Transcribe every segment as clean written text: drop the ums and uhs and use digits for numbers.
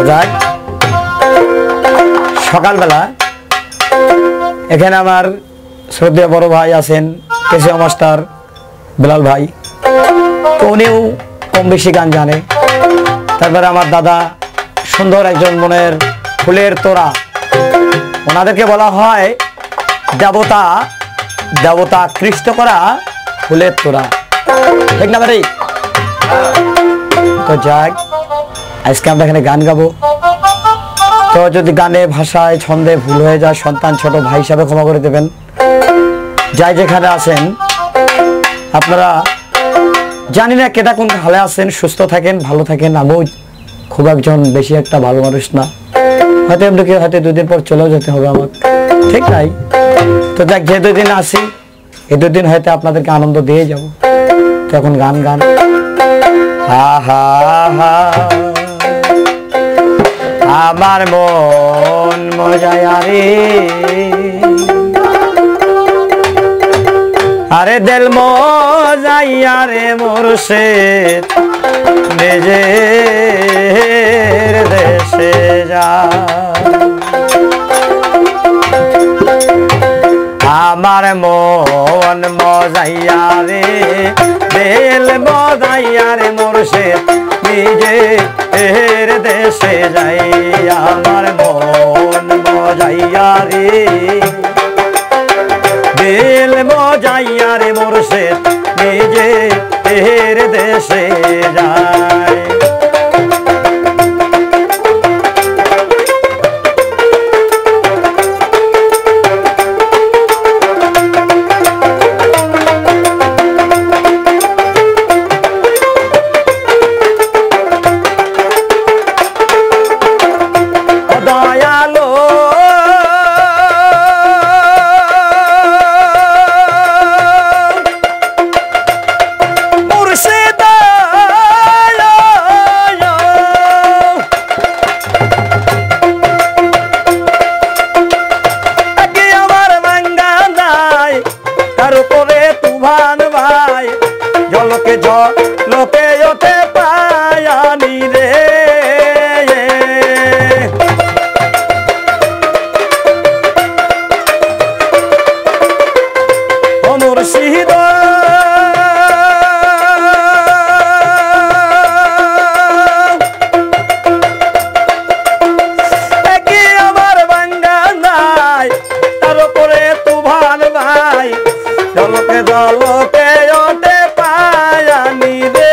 যাক সকালবেলা এখানে আমার শ্রদ্ধেয় বড় ভাই আছেন কেসিয়া মাস্টার বেলাল ভাই, তো উনিও কম বেশি গান জানে। তারপরে আমার দাদা সুন্দর একজন মনের ফুলের তোড়া, ওনাদেরকে বলা হয় দেবতা দেবতা আকৃষ্ট করা ফুলের তোড়া, ঠিক না ভাই? তো যাক আজকে আমরা এখানে গান গাবো। তো যদি গানে ভাষায় ছন্দে ভুল হয়ে যায় সন্তান ছোট ভাই হিসাবে ক্ষমা করে দেবেন। যাই যেখানে আছেন আপনারা, জানি না কেটা কোন হালে আছেন, সুস্থ থাকেন ভালো থাকেন। আমিও খুব একজন বেশি একটা ভালো মানুষ না, হয়তো এমনি হয়তো দুদিন পর চলেও যেতে হবে আমার, ঠিক নাই? তো দেখ যে দুদিন আসি এই দুদিন হয়তো আপনাদেরকে আনন্দ দিয়ে যাব। তো এখন গান গান হা হা হা আমার মন মজায় আরে দিল মজাইয়া রে মুর্শিদ নিজের দেশে যা, আমার মন মজাইয়া রে দিল মজাইয়া রে মুর্শিদ নিজের দেশে যাই, আমার মন মজাইয়া রে দিল মজাইয়া রে মুর্শিদ নিজের দেশে যায়। জলকে জলকে ওঠে পায়ানি রে, ও মুর্শিদ কি আমার বাঙ্গা নাই তার উপরে তুফান ভাই, জলকে জলকে ওঠে পায়ানি রে,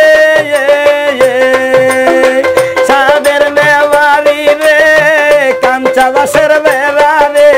সাদের নেওয়ারি রে কাঞ্চা বাসের বেড়া রে,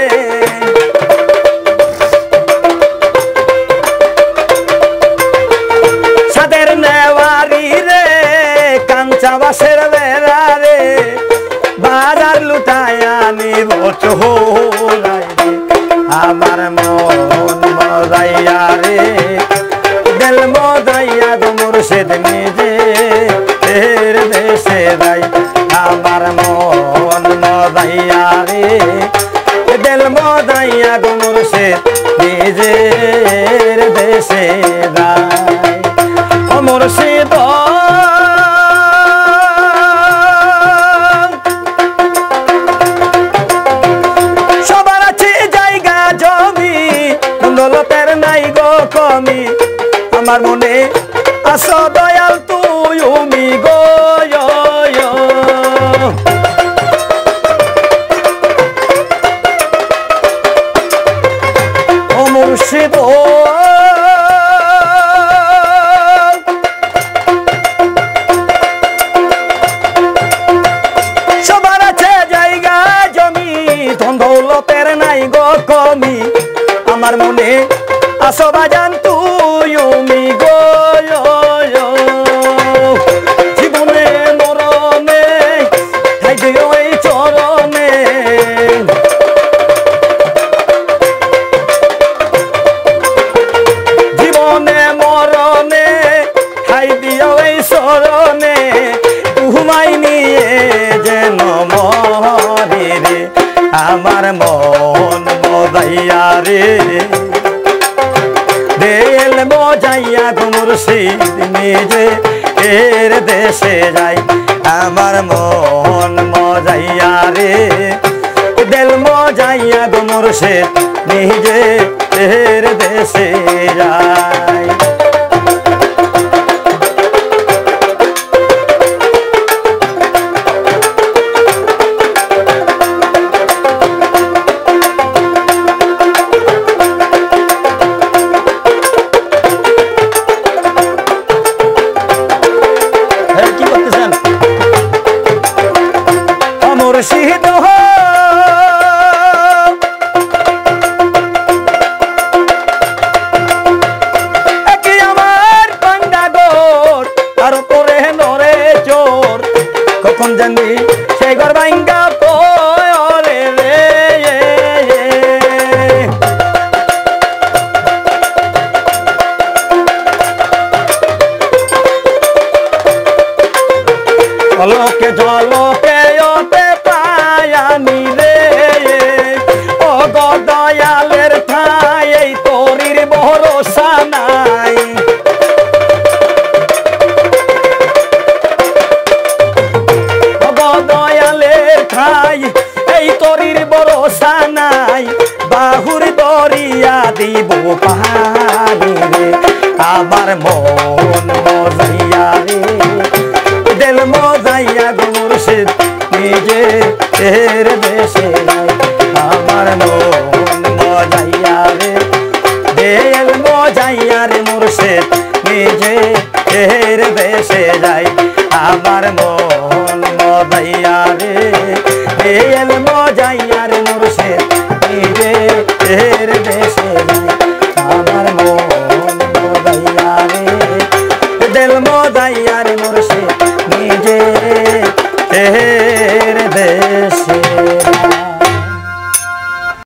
সাদের নেওয়ারি রে কাঞ্চা বাসের বেড়া রে, বাজার লুটায়া নিব চোলাই রে, আমার মন মজাইয়া রে দিল মজাইয়া গো মুর্শিদ নিজের দেশে যাই, আমার মন মজাইয়া রে দিল মজাইয়া গো মুর্শিদ নিজের দেশে যাই। ও মুর্শিদ সবার আছে জায়গা জমি দৌলতের নাই গো কমি, আমার মনে আসো দয়াল তুমি গো, ও মুর্শিদ সবার আছে জায়গা জমি ধন দৌলতের নাই গো কমি, আমার মনে আসো বাজান তুমি গো, জীবনে মরণে ঠাই দিও এই চরণে, জীবনে মরণে ঠাই দিও এই চরণে, তোমায় নিয়ে যেন মরি রে, আমার মন মজাইয়া রে দিল মজাইয়া গো মুর্শিদ নিজের দেশে যাই, আমার মন মজাইয়া মুর্শিদ নিজে এর দেশে যায়। কি করতেছেন মুর্শিদ কখন জানি সেই ঘর ভাঙ্গা পরে রে জলকে জলকে ওতে পায়ানি রে ও গো দয়ালের ঠাই এই তোরির ভরসা নাই। এই তরির ভরসা নাই বাহুর দরিয়া দিব পাহাড়ি রে আমার মন মজাইয়া রে দিল মজাইয়া গো মুর্শিদ নিজে এর দেশে যায়। আমার মন মজাইয়া রে দিল মজাইয়া রে মুর্শিদ নিজে এর দেশে যায়। আমার মন মজাইয়া রে এল মজাইয়ার মুর্শিদ নিজে এর দেশে যায়। আমার মন মজাইয়া রে দিল মজাইয়ার মুর্শিদ নিজে এর দেশে।